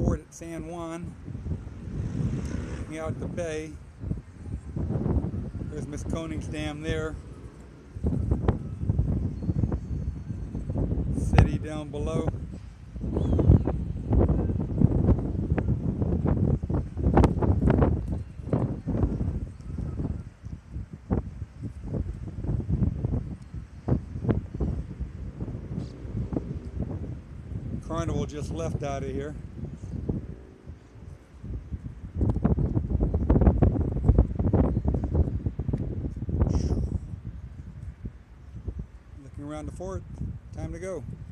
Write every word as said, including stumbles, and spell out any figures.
fort at San Juan. Looking out at the bay. There's Maskonings's Dam there. City down below. Carnival just left out of here. Looking around the fort, time to go.